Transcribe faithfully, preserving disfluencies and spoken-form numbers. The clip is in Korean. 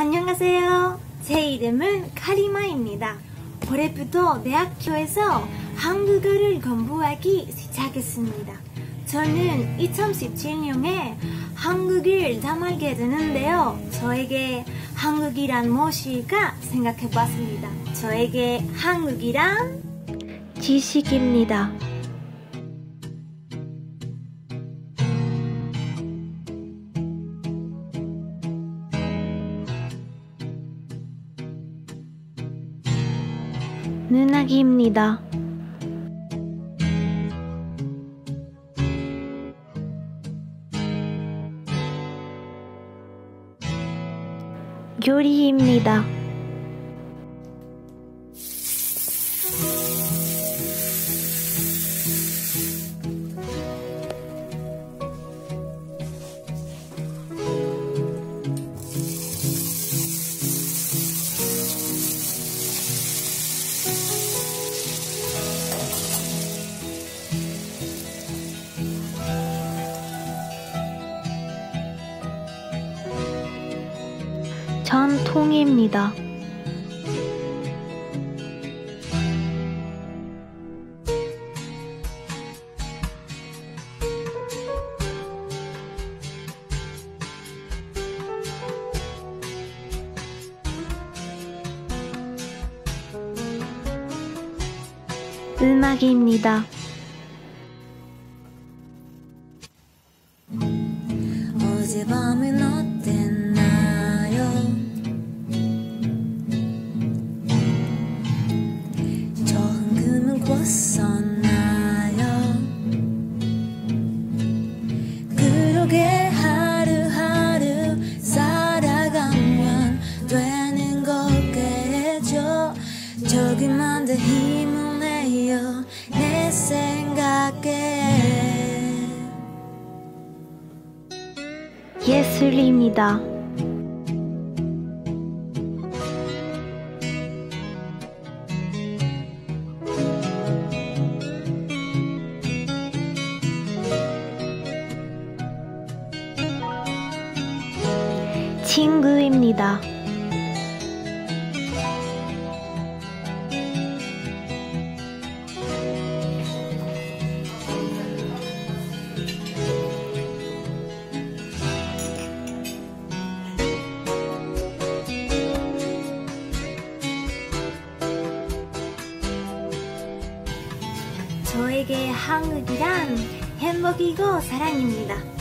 안녕하세요. 제 이름은 카리마입니다. 올해부터 대학교에서 한국어를 공부하기 시작했습니다. 저는 이천십칠 년에 한국을 담알게 되는데요. 저에게 한국이란 무엇일까 생각해봤습니다. 저에게 한국이란 지식입니다. 눈아기입니다. 요리입니다. 전통입니다. 음악입니다. 어젯밤은 어땠나요? 저 흥금은 꿨었나요? 그러게 하루하루 살아가면 되는 거겠죠. 조금만 더 힘을 내요 내 생각에. 예술입니다. 친구입니다. 저에게 한국이란 행복이고 사랑입니다.